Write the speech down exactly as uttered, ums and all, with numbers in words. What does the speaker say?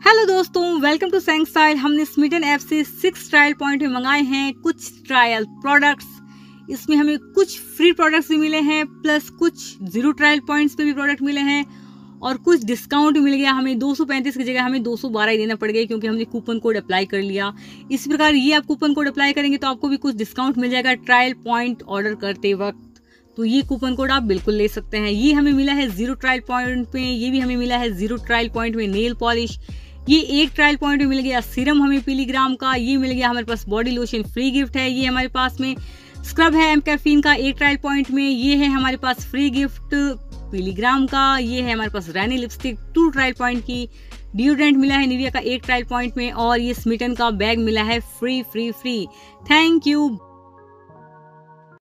Hello दोस्तों, welcome to sang style. हमने Smytten app से सिक्स ट्रायल पॉइंट में मंगाए हैं कुछ ट्रायल प्रोडक्ट्स। इसमें हमें कुछ फ्री प्रोडक्ट्स भी मिले हैं, प्लस कुछ जीरो ट्रायल पॉइंट्स पे भी प्रोडक्ट मिले हैं और कुछ डिस्काउंट मिल गया। हमें दो सौ पैंतीस की जगह हमें दो सौ बारह ही देना पड़ गया क्योंकि हमने कूपन कोड अप्लाई कर लिया। इस प्रकार ये आप कूपन कोड अप्लाई करेंगे तो आपको भी कुछ डिस्काउंट मिल जाएगा ट्रायल पॉइंट ऑर्डर करते वक्त। तो ये कूपन कोड आप बिल्कुल ले सकते हैं। ये हमें मिला है जीरो ट्रायल पॉइंट में, ये भी हमें मिला है जीरो ट्रायल पॉइंट में नेल पॉलिश। ये एक ट्रायल पॉइंट में मिल गया सीरम हमें पीलीग्राम का। ये मिल गया हमारे पास बॉडी लोशन फ्री गिफ्ट है। ये हमारे पास में स्क्रब है एम कैफीन का एक ट्रायल पॉइंट में। ये है हमारे पास फ्री गिफ्ट पीलीग्राम का। ये है हमारे पास Renee lipstick two trial point की। डिओड्रेंट मिला है निविया का एक ट्रायल पॉइंट में और ये स्मिटन का बैग मिला है free free free. Thank you.